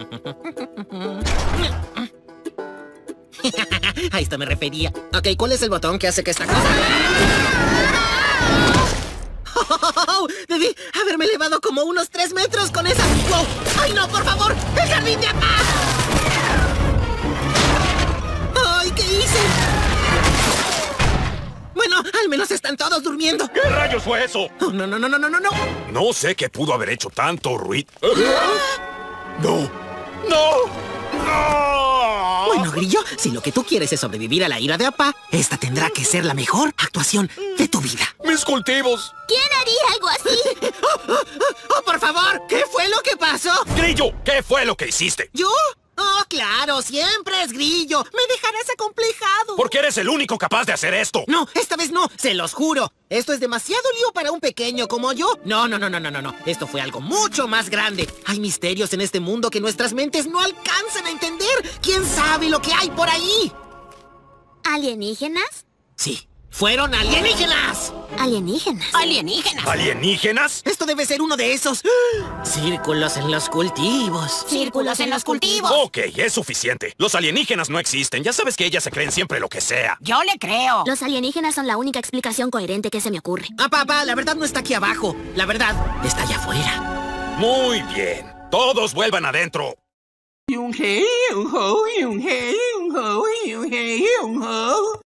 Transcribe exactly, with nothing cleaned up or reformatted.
A esto me refería. Ok, ¿cuál es el botón que hace que esta cosa... Oh, debí haberme elevado como unos tres metros con esa... ¡Wow! ¡Ay, no, por favor! ¡El jardín de Apá! ¡Ay, qué hice! Bueno, al menos están todos durmiendo. ¿Qué rayos fue eso? Oh, no, no, no, no, no, no, no. No sé qué pudo haber hecho tanto ruido. ¡No! ¡No! ¡No! Bueno, Grillo, si lo que tú quieres es sobrevivir a la ira de Apá, esta tendrá que ser la mejor actuación de tu vida. ¡Mis cultivos! ¿Quién haría algo así? ¡Oh, oh, oh, por favor! ¿Qué fue lo que pasó? Grillo, ¿qué fue lo que hiciste? ¿Yo? Oh, claro, siempre es Grillo. Me dejarás acomplejado. Porque eres el único capaz de hacer esto. No, esta vez no, se los juro. Esto es demasiado lío para un pequeño como yo. No, no, no, no, no, no, no. Esto fue algo mucho más grande. Hay misterios en este mundo que nuestras mentes no alcanzan a entender. ¿Quién sabe lo que hay por ahí? ¿Alienígenas? Sí, fueron alienígenas. ¿Alienígenas? ¡Alienígenas! ¿Alienígenas? Esto debe ser uno de esos círculos en los cultivos. ¡Círculos en los cultivos! Ok, es suficiente. Los alienígenas no existen. Ya sabes que ellas se creen siempre lo que sea. ¡Yo le creo! Los alienígenas son la única explicación coherente que se me ocurre. Ah, papá, la verdad no está aquí abajo. La verdad está allá afuera. Muy bien. Todos vuelvan adentro. Yung hey, yung ho, yung hey, yung ho, yung hey, yung ho.